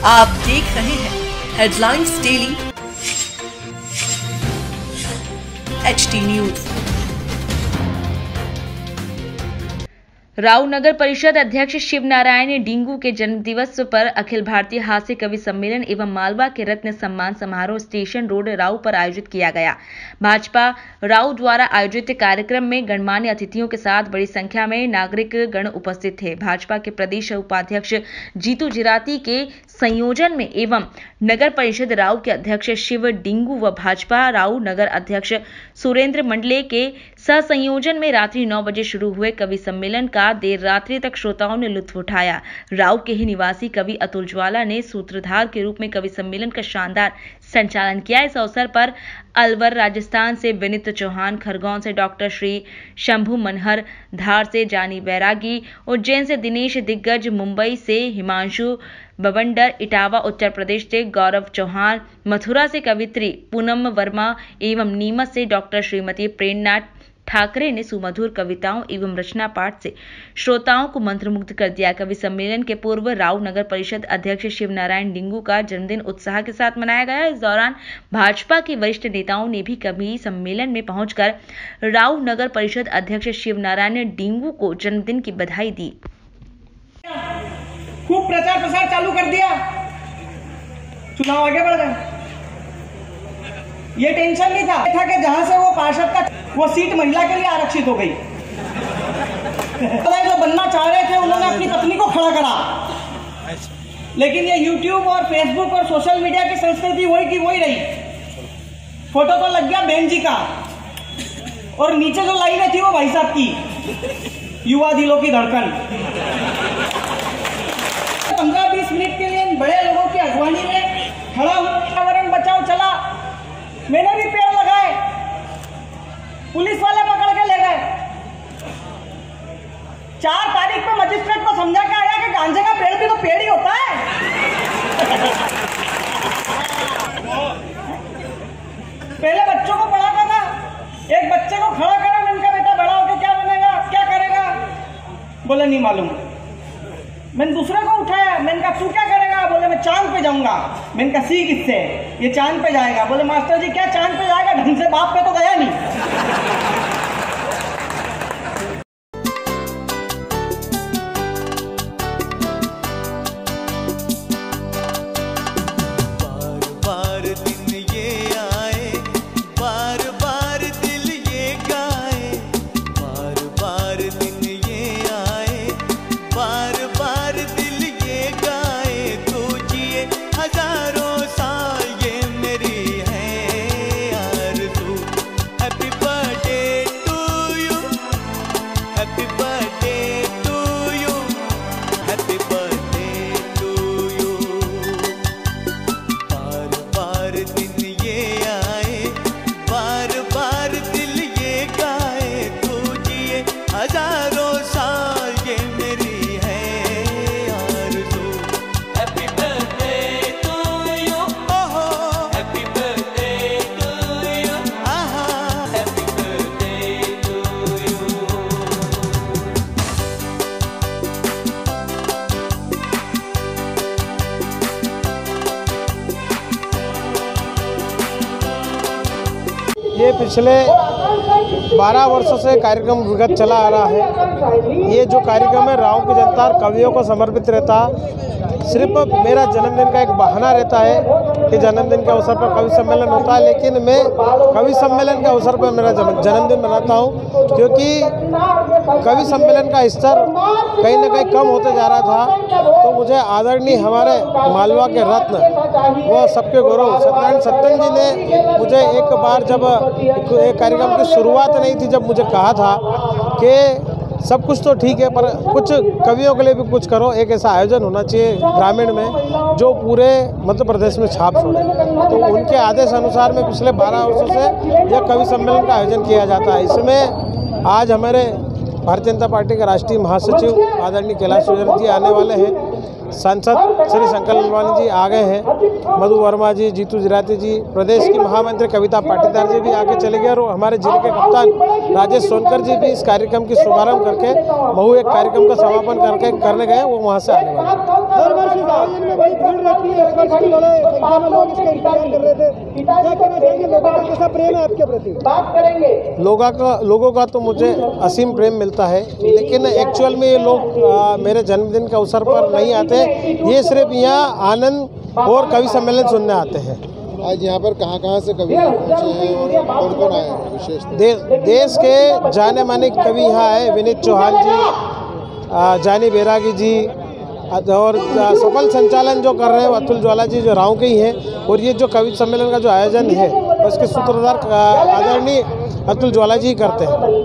आप देख रहे हैं headlines daily HD news. Rau नगर परिषद अध्यक्ष शिव नारायण डिंगू के जन्मदिवस पर अखिल भारतीय हास्य कवि सम्मेलन एवं मालवा के रत्न सम्मान समारोह स्टेशन रोड राऊ पर आयोजित किया गया। भाजपा राऊ द्वारा आयोजित कार्यक्रम में गणमान्य अतिथियों के साथ बड़ी संख्या में नागरिक गण उपस्थित थे। भाजपा के प्रदेश उपाध्यक्ष जीतू जिराती के संयोजन में एवं नगर परिषद राऊ के अध्यक्ष शिव डिंगू व भाजपा राऊ नगर अध्यक्ष सुरेंद्र मंडले के सहसंयोजन में रात्रि 9 बजे शुरू हुए कवि सम्मेलन का देर रात्रि तक श्रोताओं ने लुत्फ उठाया। राऊ के ही निवासी कवि अतुल ज्वाला ने सूत्रधार के रूप में कवि सम्मेलन का शानदार संचालन किया। इस अवसर पर अलवर राजस्थान से विनीत चौहान, खरगोन से डॉक्टर श्री शंभू मनहर, धार से जानी बैरागी, उज्जैन से दिनेश दिग्गज, मुंबई से हिमांशु बवंडर, इटावा उत्तर प्रदेश से गौरव चौहान, मथुरा से कवित्री पूनम वर्मा एवं नीमच से डॉक्टर श्रीमती प्रेरणा ठाकरे ने सुमधुर कविताओं एवं रचना पाठ से श्रोताओं को मंत्रमुग्ध कर दिया। कवि सम्मेलन के पूर्व राऊ नगर परिषद अध्यक्ष शिव नारायण डिंगू का जन्मदिन उत्साह के साथ मनाया गया। इस दौरान भाजपा के वरिष्ठ नेताओं ने भी कवि सम्मेलन में पहुंचकर राऊ नगर परिषद अध्यक्ष शिव नारायण डिंगू को जन्मदिन की बधाई दी। खूब प्रचार प्रसार चालू कर दिया, चुनाव आगे बढ़ गए। ये टेंशन नहीं था कि जहां से वो पार्षद का वो सीट महिला के लिए आरक्षित हो गई। जो बनना चाह रहे थे उन्होंने अपनी पत्नी को खड़ा करा, लेकिन ये YouTube और Facebook और सोशल मीडिया की संस्कृति वही की वही रही। फोटो तो लग गया बहन जी का, और नीचे जो लाइनें थी वो भाई साहब की, युवा दिलों की धड़कन। 15-20 मिनट के लिए इन बड़े लोगों की अगवानी में खड़ा हूं। पर्यावरण बचाओ चला, मैंने भी पेड़ लगाए, पुलिस वाले पकड़ के ले गए। 4 तारीख को मजिस्ट्रेट को समझा के आया कि गांजे का पेड़ भी तो पेड़ ही होता है। पहले बच्चों को पढ़ाता था, एक बच्चे को खड़ा करा, मैंने कहा बेटा बड़ा होकर क्या बनेगा, क्या करेगा? बोले नहीं मालूम। मैंने दूसरे को उठाया, मैंने कहा तू क्या करेगा? बोले मैं चांद पे जाऊंगा। मैंने कहा सीख इससे, ये चांद पे जाएगा। बोले मास्टर जी क्या चांद पे जाएगा, ढंग से बाप पे तो गया नहीं। ये पिछले 12 वर्षों से कार्यक्रम विगत चला आ रहा है। ये जो कार्यक्रम है राऊ की जनता और कवियों को समर्पित रहता है। सिर्फ मेरा जन्मदिन का एक बहाना रहता है कि जन्मदिन के अवसर पर कवि सम्मेलन होता है, लेकिन मैं कवि सम्मेलन के अवसर पर मेरा जन्मदिन मनाता हूँ, क्योंकि कवि सम्मेलन का स्तर कहीं ना कहीं कम होते जा रहा था। तो मुझे आदरणीय हमारे मालवा के रत्न व सबके गौरव सत्यनारायण सत्तन जी ने मुझे एक बार जब एक कार्यक्रम की शुरुआत नहीं थी, जब मुझे कहा था कि सब कुछ तो ठीक है पर कुछ कवियों के लिए भी कुछ करो, एक ऐसा आयोजन होना चाहिए ग्रामीण में जो पूरे मध्य प्रदेश में छाप छोड़े। तो उनके आदेश अनुसार में पिछले 12 वर्षों से यह कवि सम्मेलन का आयोजन किया जाता है। इसमें आज हमारे भारतीय जनता पार्टी के राष्ट्रीय महासचिव आदरणीय कैलाश विजयवर्गीय जी आने वाले हैं, सांसद श्री शंकर ललवानी जी आ गए हैं, मधु वर्मा जी, जीतू जिराती जी, प्रदेश की महामंत्री कविता पाटीदार जी भी आके चले गए, और हमारे जिले के कप्तान राजेश सोनकर जी भी इस कार्यक्रम की शुभारंभ करके महू एक कार्यक्रम का समापन करने गए, वो वहाँ से आने वाले हैं। लोगों का तो मुझे असीम प्रेम मिलता है, लेकिन एक्चुअल में ये लोग मेरे जन्मदिन के अवसर पर नहीं आते, ये सिर्फ यहाँ आनंद और कवि सम्मेलन सुनने आते हैं। आज यहाँ पर कहाँ से कवि पहुँचे हैं और कौन-कौन आए हैं विशेष? देश के जाने माने कवि यहाँ आए, विनीत चौहान जी, जानी बैरागी जी, और सफल संचालन जो कर रहे हैं अतुल ज्वाला जी, जो राव के ही हैं। और ये जो कवि सम्मेलन का जो आयोजन है उसके सूत्रधार आदरणीय अतुल ज्वाला जी करते हैं।